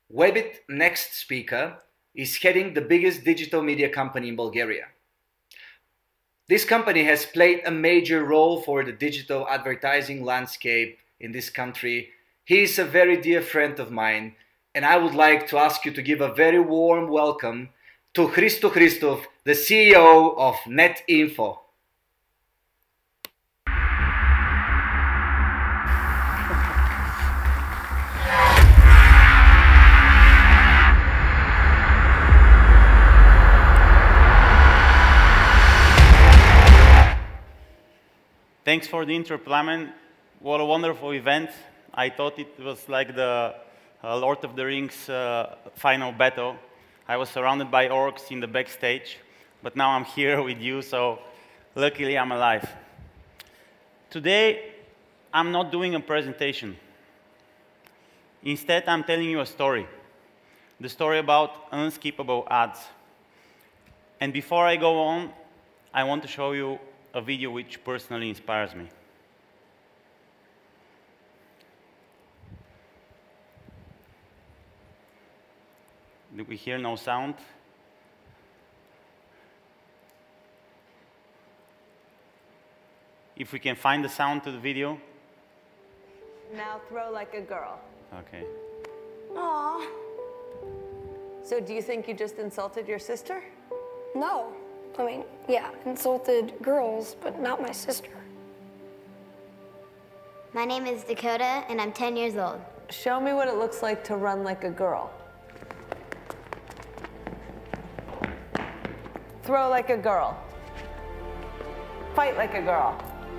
Webit next speaker is heading the biggest digital media company in Bulgaria. This company has played a major role for the digital advertising landscape in this country. He is a very dear friend of mine, and I would like to ask you to give a very warm welcome to Hristo Hristov, the CEO of NetInfo. Thanks for the intro, Plamen. What a wonderful event. I thought it was like the Lord of the Rings final battle. I was surrounded by orcs in the backstage, but now I'm here with you, so luckily I'm alive. Today, I'm not doing a presentation. Instead, I'm telling you a story. The story about unskippable ads. And before I go on, I want to show you a video which personally inspires me. Do we hear no sound? If we can find the sound to the video. Now throw like a girl. Okay. Aww. So do you think you just insulted your sister? No. I mean, yeah, insulted girls, but not my sister. My name is Dakota, and I'm 10 years old. Show me what it looks like to run like a girl. Throw like a girl. Fight like a girl.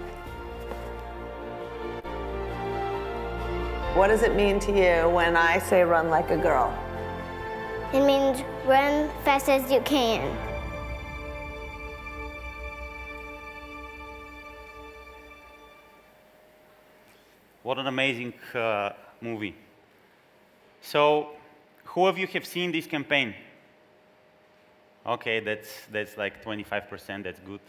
What does it mean to you when I say run like a girl? It means run fast as you can. What an amazing movie. So, who of you have seen this campaign? Okay, that's like 25%, that's good.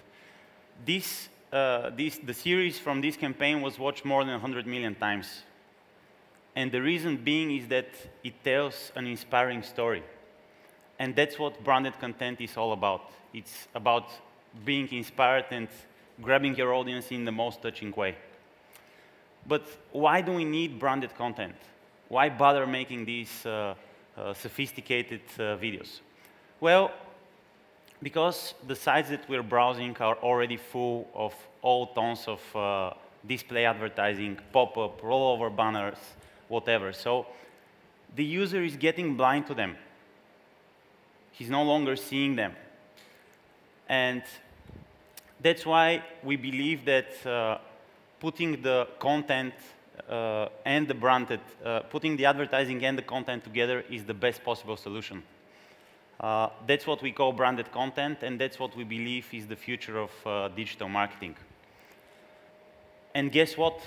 The series from this campaign was watched more than 100 million times. And the reason being is that it tells an inspiring story. And that's what branded content is all about. It's about being inspired and grabbing your audience in the most touching way. But why do we need branded content? Why bother making these sophisticated videos? Well, because the sites that we're browsing are already full of all tons of display advertising, pop-up, rollover banners, whatever. So the user is getting blind to them. He's no longer seeing them. And that's why we believe that putting the content and the branded, putting the advertising and the content together is the best possible solution. That's what we call branded content, and that's what we believe is the future of digital marketing. And guess what?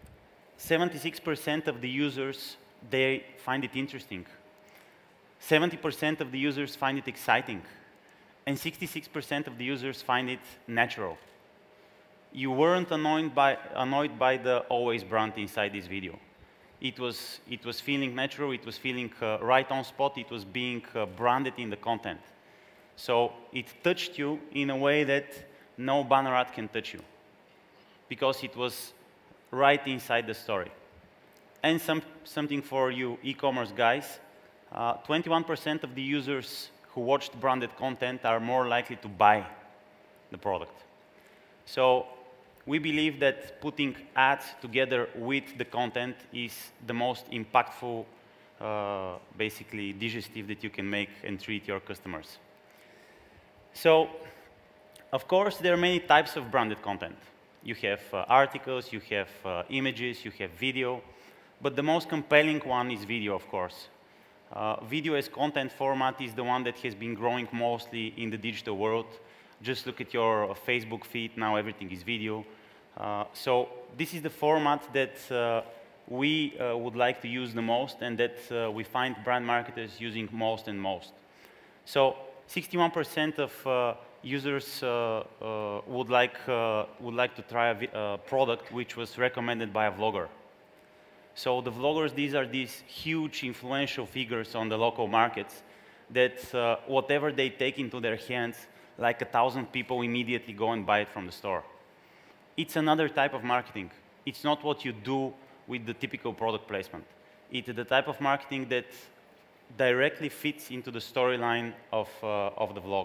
76% of the users, they find it interesting. 70% of the users find it exciting. And 66% of the users find it natural. You weren't annoyed by the always brand inside this video. It was feeling natural, it was feeling right on spot, it was being branded in the content. So it touched you in a way that no banner ad can touch you, because it was right inside the story. And something for you e-commerce guys, 21% of the users who watched branded content are more likely to buy the product. So we believe that putting ads together with the content is the most impactful, basically, digestive that you can make and treat your customers. So, of course, there are many types of branded content. You have articles, you have images, you have video, but the most compelling one is video, of course. Video as content format is the one that has been growing mostly in the digital world. Just look at your Facebook feed, now everything is video. So this is the format that we would like to use the most, and that we find brand marketers using most and most. So 61% of users would like to try a product which was recommended by a vlogger. So the vloggers, these are these huge influential figures on the local markets that whatever they take into their hands, like 1,000 people immediately go and buy it from the store. It's another type of marketing. It's not what you do with the typical product placement. It's the type of marketing that directly fits into the storyline of the vlog.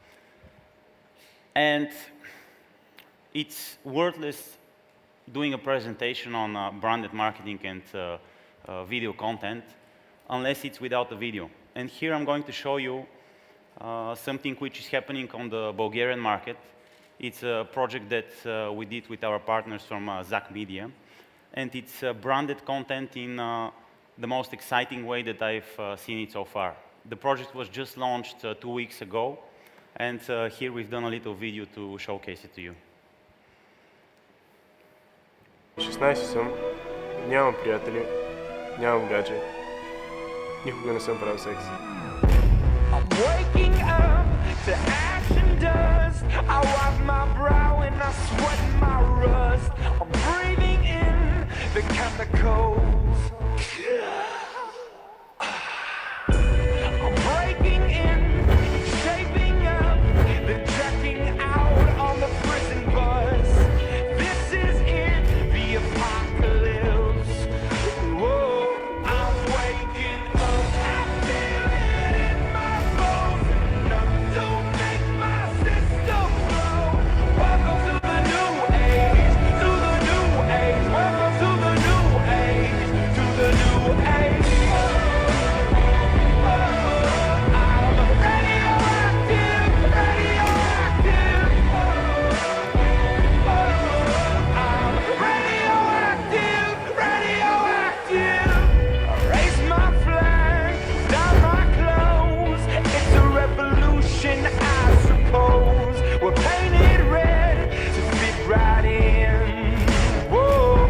And it's worthless doing a presentation on branded marketing and video content unless it's without a video. And here I'm going to show you something which is happening on the Bulgarian market. It's a project that we did with our partners from ZAC Media. And it's branded content in the most exciting way that I've seen it so far. The project was just launched 2 weeks ago. And here we've done a little video to showcase it to you. 16 съм, нямам приятели, нямам гадже. Никога не съм правил секс. I'm waking up to action dust. I wipe my brow and I sweat my rust. I'm breathing in the chemicals. I'm breaking in, shaping up, then checking out on the prison bus. This is it, the apocalypse. Whoa, I'm waking up. I feel it in my bones. Enough to make my system blow. Welcome to the new age, to the new age. Welcome to the new age, to the new age. I'm radioactive, radioactive. I'm radioactive, radioactive. I raise my flag, down my clothes. It's a revolution, I suppose. We're painted red to fit right in. Whoa.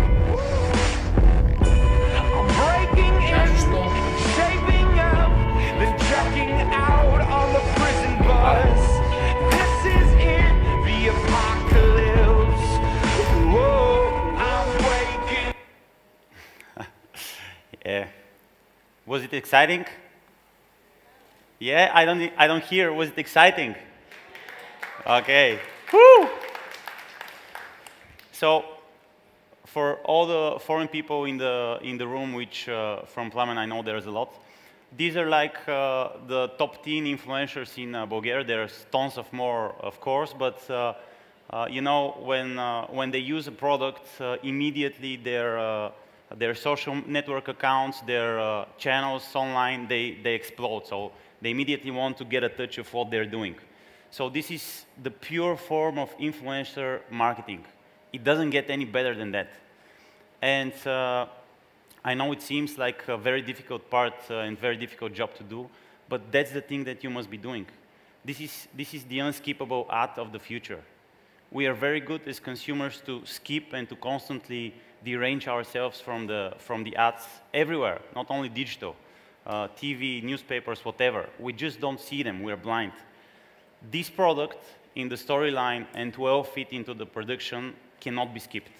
I'm breaking in, shaping up, then checking out on the prison bus. This is it, the apocalypse. Whoa, I'm waking. Yeah. Was it exciting? Yeah, I don't hear. Was it exciting? Okay. Woo! So, for all the foreign people in the room, which from Plamen I know there's a lot, these are like the top 10 influencers in Bulgaria. There's tons of more, of course, but you know, when they use a product, immediately their social network accounts, their channels online, they explode. So they immediately want to get a touch of what they're doing. So this is the pure form of influencer marketing. It doesn't get any better than that. And I know it seems like a very difficult part and very difficult job to do, but that's the thing that you must be doing. This is the unskippable art of the future. We are very good as consumers to skip and to constantly derange ourselves from the ads everywhere, not only digital, TV, newspapers, whatever. We just don't see them, we're blind. This product in the storyline and well fit into the production cannot be skipped.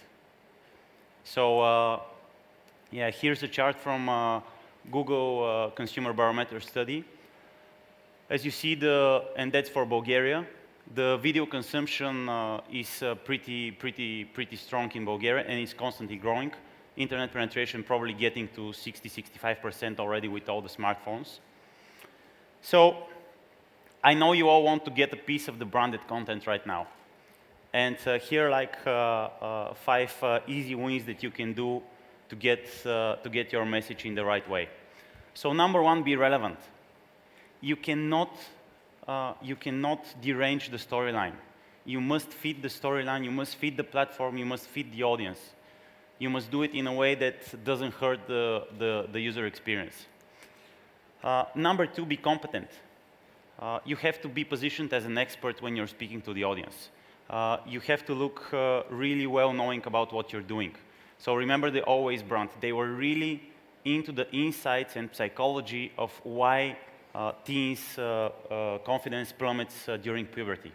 So yeah, here's a chart from Google Consumer Barometer study. As you see, and that's for Bulgaria, the video consumption is pretty strong in Bulgaria, and it's constantly growing. Internet penetration probably getting to 60–65% already with all the smartphones. So I know you all want to get a piece of the branded content right now. And here are like 5 easy wins that you can do to get your message in the right way. So number 1, be relevant. You cannot derange the storyline. You must feed the storyline, you must feed the platform, you must feed the audience. You must do it in a way that doesn't hurt the user experience. Number 2, be competent. You have to be positioned as an expert when you're speaking to the audience. You have to look really well knowing about what you're doing. So remember the Always brand. They were really into the insights and psychology of why teens' confidence plummets during puberty.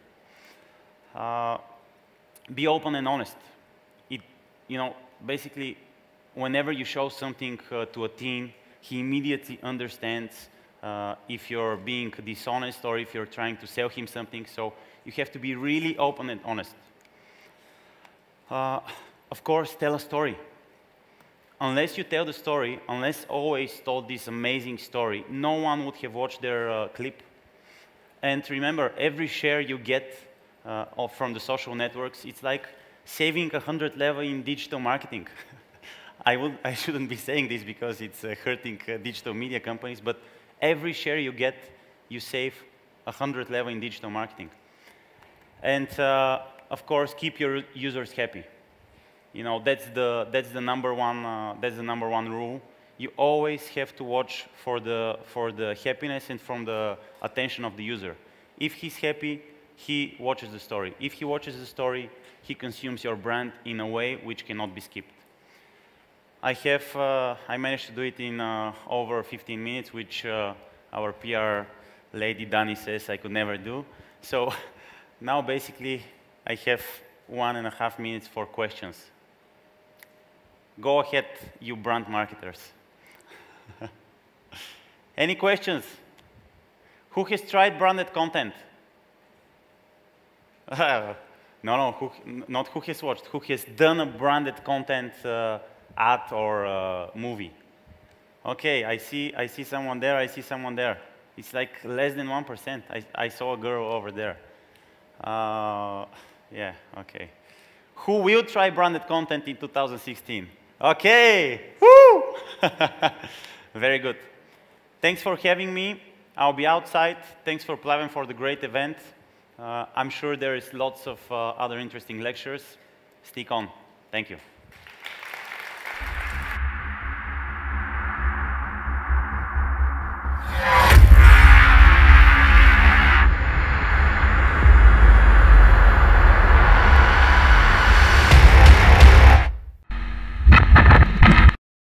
Be open and honest. Basically, whenever you show something to a teen, he immediately understands if you're being dishonest or if you're trying to sell him something. So you have to be really open and honest. Of course, tell a story. Unless you tell the story, unless always told this amazing story, no one would have watched their clip. And remember, every share you get from the social networks, it's like saving 100 level in digital marketing. I shouldn't be saying this because it's hurting digital media companies, but every share you get, you save 100 level in digital marketing. And of course, keep your users happy. You know, that's the number one rule. You always have to watch for the happiness and from the attention of the user. If he's happy, he watches the story. If he watches the story, he consumes your brand in a way which cannot be skipped. I managed to do it in over 15 minutes, which our PR lady Dani says I could never do. So now basically I have 1.5 minutes for questions. Go ahead, you brand marketers. Any questions? Who has tried branded content? No, not who has watched. Who has done a branded content ad or movie? Okay, I see someone there. I see someone there. It's like less than 1%. I saw a girl over there. Yeah. Okay. Who will try branded content in 2016? Okay. Woo! Very good. Thanks for having me. I'll be outside. Thanks for Plaven for the great event. I'm sure there is lots of other interesting lectures. Stick on. Thank you.